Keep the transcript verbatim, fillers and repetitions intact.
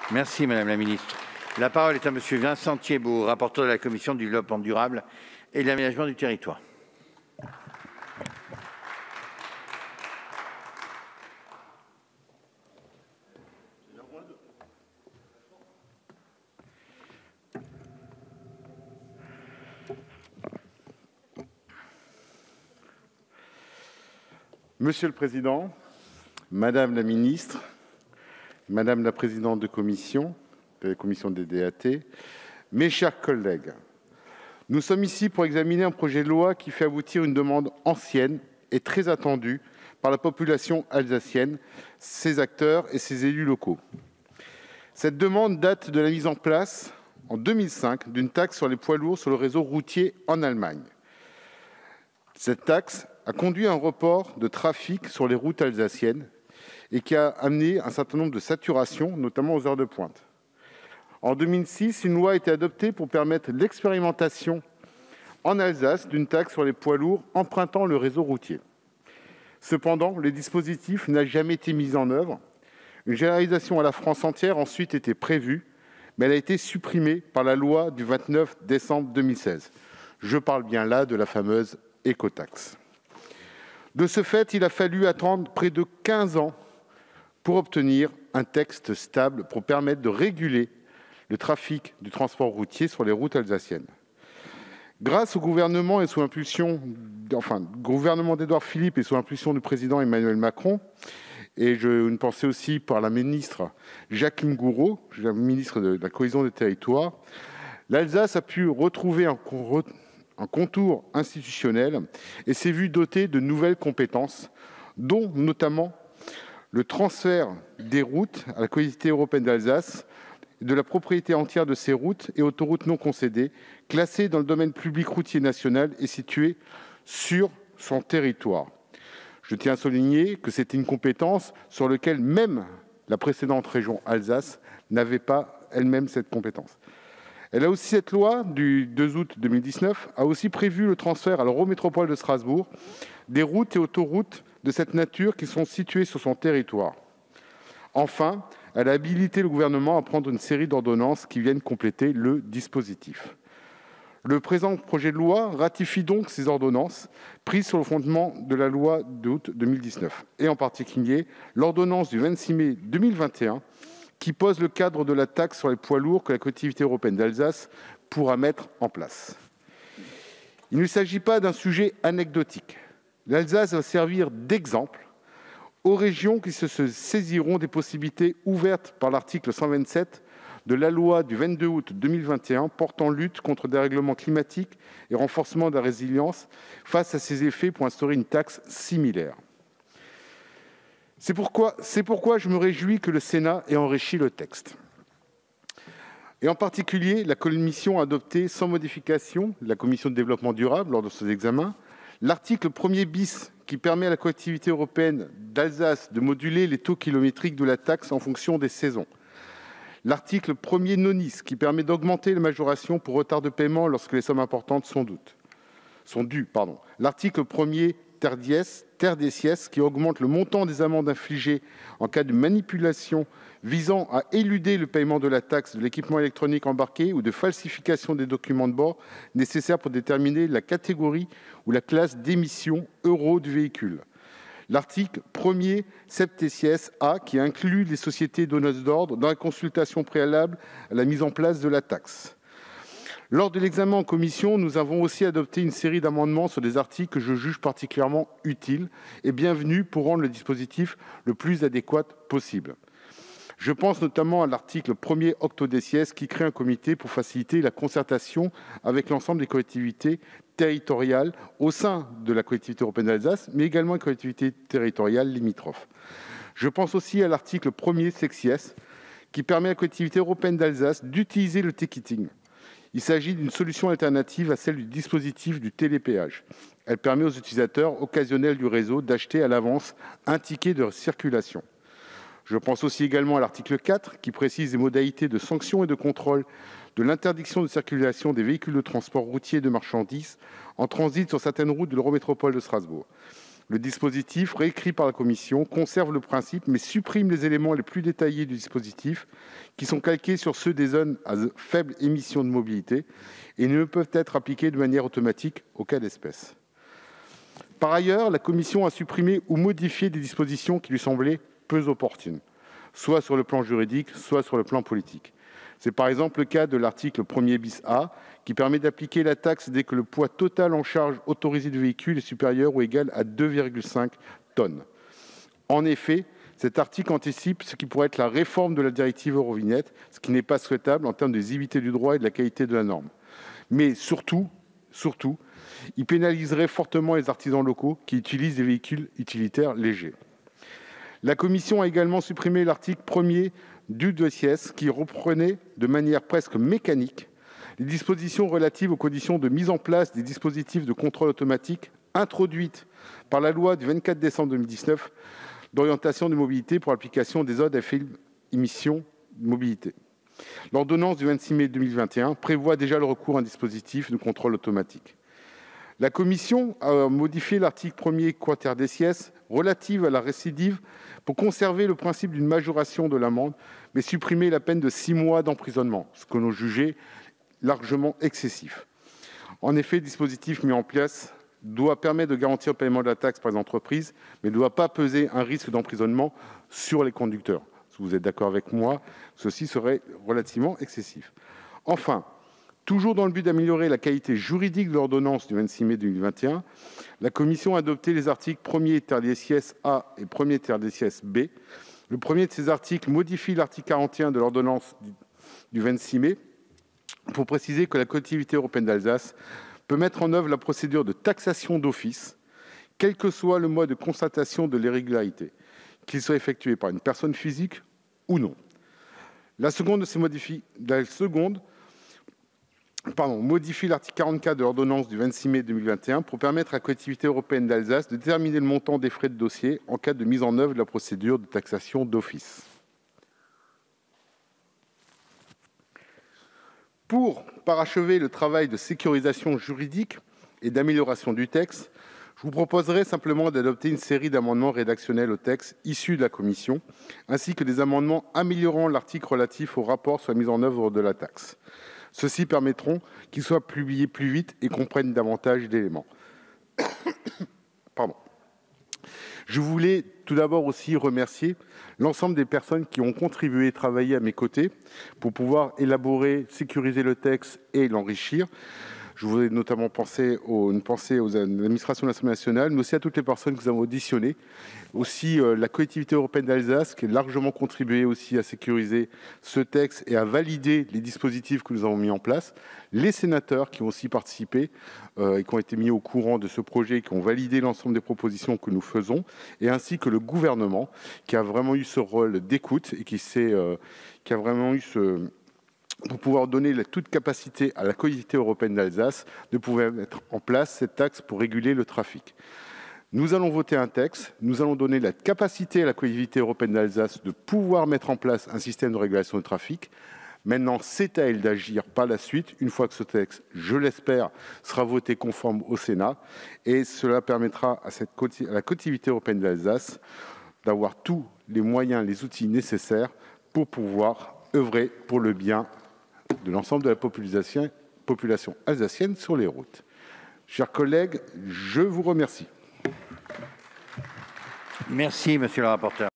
Merci Madame la Ministre. La parole est à Monsieur Vincent Thiébaut, rapporteur de la Commission du développement durable et de l'aménagement du territoire. Monsieur le Président, Madame la Ministre, Madame la Présidente de Commission, de la Commission des D A T, mes chers collègues, nous sommes ici pour examiner un projet de loi qui fait aboutir une demande ancienne et très attendue par la population alsacienne, ses acteurs et ses élus locaux. Cette demande date de la mise en place, en deux mille cinq, d'une taxe sur les poids lourds sur le réseau routier en Allemagne. Cette taxe a conduit à un report de trafic sur les routes alsaciennes et qui a amené un certain nombre de saturations, notamment aux heures de pointe. En deux mille six, une loi a été adoptée pour permettre l'expérimentation en Alsace d'une taxe sur les poids lourds empruntant le réseau routier. Cependant, le dispositif n'a jamais été mis en œuvre. Une généralisation à la France entière a ensuite été prévue, mais elle a été supprimée par la loi du vingt-neuf décembre deux mille seize. Je parle bien là de la fameuse écotaxe. De ce fait, il a fallu attendre près de quinze ans pour obtenir un texte stable pour permettre de réguler le trafic du transport routier sur les routes alsaciennes. Grâce au gouvernement et sous impulsion, enfin, gouvernement d'Édouard Philippe et sous impulsion du président Emmanuel Macron, et je, une pensée aussi par la ministre Jacqueline Gourault, la ministre de la Cohésion des Territoires, l'Alsace a pu retrouver un, un contour institutionnel et s'est vue dotée de nouvelles compétences, dont notamment le transfert des routes à la Collectivité européenne d'Alsace, de la propriété entière de ces routes et autoroutes non concédées, classées dans le domaine public routier national et situées sur son territoire. Je tiens à souligner que c'était une compétence sur laquelle même la précédente région Alsace n'avait pas elle-même cette compétence. Elle a aussi, cette loi du deux août deux mille dix-neuf a aussi prévu le transfert à l'Eurométropole de Strasbourg des routes et autoroutes de cette nature qui sont situées sur son territoire. Enfin, elle a habilité le gouvernement à prendre une série d'ordonnances qui viennent compléter le dispositif. Le présent projet de loi ratifie donc ces ordonnances prises sur le fondement de la loi d'août deux mille dix-neuf, et en particulier l'ordonnance du vingt-six mai deux mille vingt et un qui pose le cadre de la taxe sur les poids lourds que la Collectivité européenne d'Alsace pourra mettre en place. Il ne s'agit pas d'un sujet anecdotique. L'Alsace va servir d'exemple aux régions qui se saisiront des possibilités ouvertes par l'article cent vingt-sept de la loi du vingt-deux août deux mille vingt et un portant lutte contre le dérèglement climatique et renforcement de la résilience face à ses effets pour instaurer une taxe similaire. C'est pourquoi, c'est pourquoi je me réjouis que le Sénat ait enrichi le texte. Et en particulier, la commission a adopté sans modification, la commission de développement durable lors de ses examens, l'article premier bis qui permet à la Collectivité européenne d'Alsace de moduler les taux kilométriques de la taxe en fonction des saisons. L'article premier nonis qui permet d'augmenter les majorations pour retard de paiement lorsque les sommes importantes sont, doutes, sont dues. Pardon. L'article premier terdies, terdies qui augmente le montant des amendes infligées en cas de manipulation visant à éluder le paiement de la taxe de l'équipement électronique embarqué ou de falsification des documents de bord nécessaires pour déterminer la catégorie ou la classe d'émission euro du véhicule. L'article premier septéties A qui inclut les sociétés donneuses d'ordre dans la consultation préalable à la mise en place de la taxe. Lors de l'examen en commission, nous avons aussi adopté une série d'amendements sur des articles que je juge particulièrement utiles et bienvenus pour rendre le dispositif le plus adéquat possible. Je pense notamment à l'article premier octodécies qui crée un comité pour faciliter la concertation avec l'ensemble des collectivités territoriales au sein de la Collectivité européenne d'Alsace, mais également les collectivités territoriales limitrophes. Je pense aussi à l'article premier sexies qui permet à la Collectivité européenne d'Alsace d'utiliser le ticketing. Il s'agit d'une solution alternative à celle du dispositif du télépéage. Elle permet aux utilisateurs occasionnels du réseau d'acheter à l'avance un ticket de circulation. Je pense aussi également à l'article quatre qui précise les modalités de sanction et de contrôle de l'interdiction de circulation des véhicules de transport routier de marchandises en transit sur certaines routes de l'Eurométropole de Strasbourg. Le dispositif, réécrit par la Commission, conserve le principe, mais supprime les éléments les plus détaillés du dispositif, qui sont calqués sur ceux des zones à faible émission de mobilité et ne peuvent être appliqués de manière automatique au cas d'espèce. Par ailleurs, la Commission a supprimé ou modifié des dispositions qui lui semblaient peu opportunes, soit sur le plan juridique, soit sur le plan politique. C'est par exemple le cas de l'article premier bis A, qui permet d'appliquer la taxe dès que le poids total en charge autorisé du véhicule est supérieur ou égal à deux virgule cinq tonnes. En effet, cet article anticipe ce qui pourrait être la réforme de la directive Eurovignette, ce qui n'est pas souhaitable en termes de lisibilité du droit et de la qualité de la norme. Mais surtout, surtout, il pénaliserait fortement les artisans locaux qui utilisent des véhicules utilitaires légers. La Commission a également supprimé l'article premier du dossier qui reprenait de manière presque mécanique les dispositions relatives aux conditions de mise en place des dispositifs de contrôle automatique introduites par la loi du vingt-quatre décembre deux mille dix-neuf d'orientation de mobilité pour l'application des zones à faible émission de mobilité. L'ordonnance du vingt-six mai deux mille vingt et un prévoit déjà le recours à un dispositif de contrôle automatique. La Commission a modifié l'article premier quater decies relatif à la récidive pour conserver le principe d'une majoration de l'amende, mais supprimer la peine de six mois d'emprisonnement, ce que l'on jugeait largement excessif. En effet, le dispositif mis en place doit permettre de garantir le paiement de la taxe par les entreprises, mais ne doit pas peser un risque d'emprisonnement sur les conducteurs. Si vous êtes d'accord avec moi, ceci serait relativement excessif. Enfin, toujours dans le but d'améliorer la qualité juridique de l'ordonnance du vingt-six mai deux mille vingt et un, la Commission a adopté les articles premier tertiaire A et premier tertiaire B. Le premier de ces articles modifie l'article quarante et un de l'ordonnance du vingt-six mai pour préciser que la Collectivité européenne d'Alsace peut mettre en œuvre la procédure de taxation d'office, quel que soit le mode de constatation de l'irrégularité, qu'il soit effectué par une personne physique ou non. La seconde, de ces modifie, la seconde pardon, modifie l'article quarante-quatre de l'ordonnance du vingt-six mai deux mille vingt et un pour permettre à la Collectivité européenne d'Alsace de déterminer le montant des frais de dossier en cas de mise en œuvre de la procédure de taxation d'office. Pour parachever le travail de sécurisation juridique et d'amélioration du texte, je vous proposerai simplement d'adopter une série d'amendements rédactionnels au texte issus de la Commission, ainsi que des amendements améliorant l'article relatif au rapport sur la mise en œuvre de la taxe. Ceux-ci permettront qu'il soit publié plus vite et comprennent davantage d'éléments. Pardon. Je voulais tout d'abord aussi remercier l'ensemble des personnes qui ont contribué et travaillé à mes côtés pour pouvoir élaborer, sécuriser le texte et l'enrichir. Je voudrais notamment penser aux, une pensée aux administrations de l'Assemblée nationale, mais aussi à toutes les personnes que nous avons auditionnées. Aussi euh, la Collectivité européenne d'Alsace, qui a largement contribué aussi à sécuriser ce texte et à valider les dispositifs que nous avons mis en place. Les sénateurs qui ont aussi participé euh, et qui ont été mis au courant de ce projet, qui ont validé l'ensemble des propositions que nous faisons, et ainsi que le gouvernement, qui a vraiment eu ce rôle d'écoute et qui, s'est, euh, qui a vraiment eu ce... pour pouvoir donner la toute capacité à la Collectivité européenne d'Alsace de pouvoir mettre en place cette taxe pour réguler le trafic. Nous allons voter un texte, nous allons donner la capacité à la Collectivité européenne d'Alsace de pouvoir mettre en place un système de régulation du trafic. Maintenant, c'est à elle d'agir par la suite, une fois que ce texte, je l'espère, sera voté conforme au Sénat. Et cela permettra à, cette, à la Collectivité européenne d'Alsace d'avoir tous les moyens, les outils nécessaires pour pouvoir œuvrer pour le bien de l'ensemble de la population, population alsacienne sur les routes. Chers collègues, je vous remercie. Merci, monsieur le rapporteur.